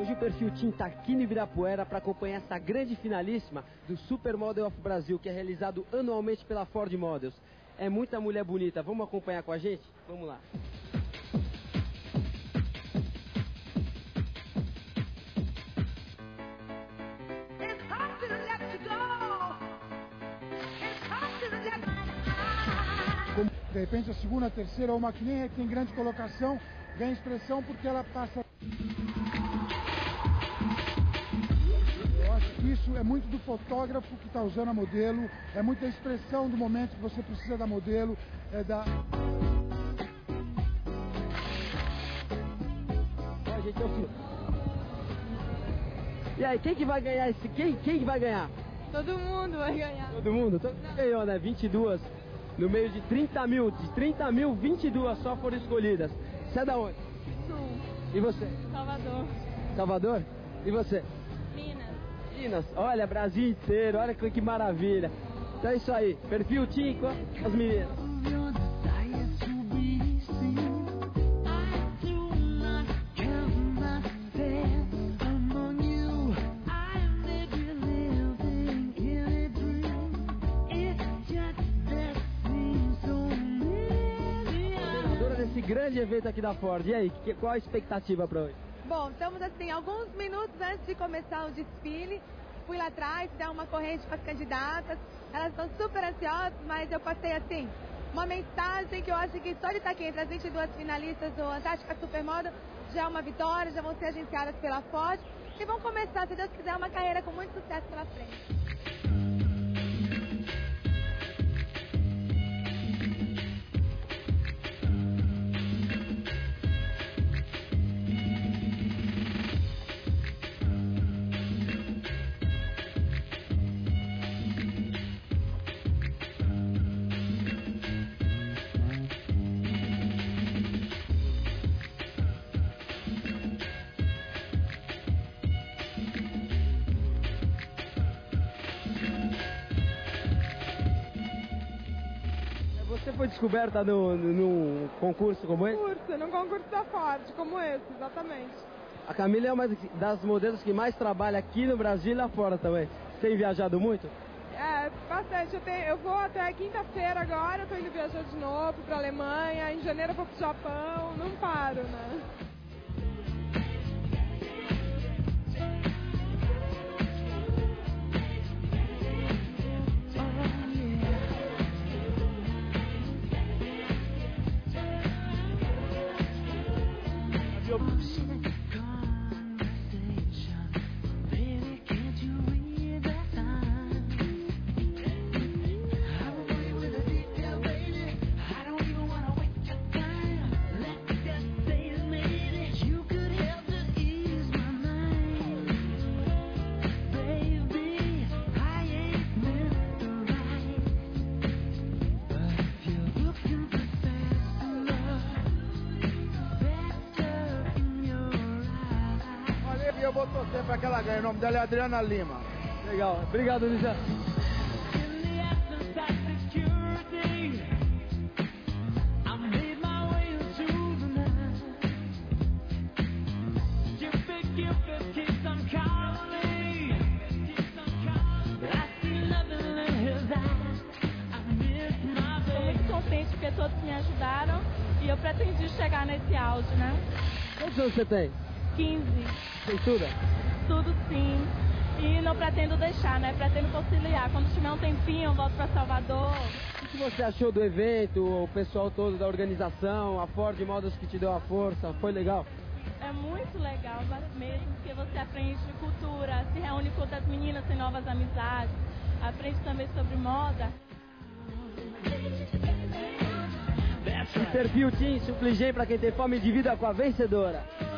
Hoje o perfil Team tá aqui no Ibirapuera para acompanhar essa grande finalíssima do Supermodel of Brasil, que é realizado anualmente pela Ford Models. É muita mulher bonita, vamos acompanhar com a gente? Vamos lá. De repente a segunda, a terceira ou uma que nem tem grande colocação, ganha expressão porque ela passa. Eu acho que isso é muito do fotógrafo que está usando a modelo, é muito da expressão do momento que você precisa da modelo, é da... Ó, gente, e aí, quem que vai ganhar esse... Quem que vai ganhar? Todo mundo vai ganhar. Todo mundo? Ganhou, né? 22. No meio de 30 mil. De 30 mil, 22 só foram escolhidas. Você é da onde? Sul. E você? Salvador. Salvador? E você? Minas. Minas. Olha, Brasil inteiro. Olha que maravilha. Então é isso aí. Perfil Team com as meninas. Esse grande evento aqui da Ford. E aí, qual a expectativa para hoje? Bom, estamos assim, alguns minutos antes de começar o desfile. Fui lá atrás, dar uma corrente para as candidatas. Elas estão super ansiosas, mas eu passei assim, uma mensagem que eu acho que só de estar aqui entre as 22 finalistas do Antártica Supermodel já é uma vitória, já vão ser agenciadas pela Ford e vão começar, se Deus quiser, uma carreira com muito sucesso pela frente. Você foi descoberta num concurso como esse? Num concurso da Ford, como esse, exatamente. A Camila é uma das modelos que mais trabalha aqui no Brasil e lá fora também. Você tem viajado muito? É, bastante. Eu vou até quinta-feira agora, eu tô indo viajar de novo pra Alemanha, em janeiro eu vou pro Japão, não paro, né? Eu vou torcer para que ela ganhe. O nome dela é Adriana Lima. Legal. Obrigado, Lígia. Estou muito contente porque todos me ajudaram e eu pretendi chegar nesse auge, né? Quantos anos você tem? 15. Você estuda? Tudo sim. E não pretendo deixar, né? Pretendo conciliar. Quando tiver um tempinho, eu volto para Salvador. O que você achou do evento, o pessoal todo da organização, a Ford Models que te deu a força? Foi legal? É muito legal mesmo, porque você aprende cultura, se reúne com outras meninas, tem novas amizades, aprende também sobre moda. Perfil Team Suppligem para quem tem fome de vida com a vencedora.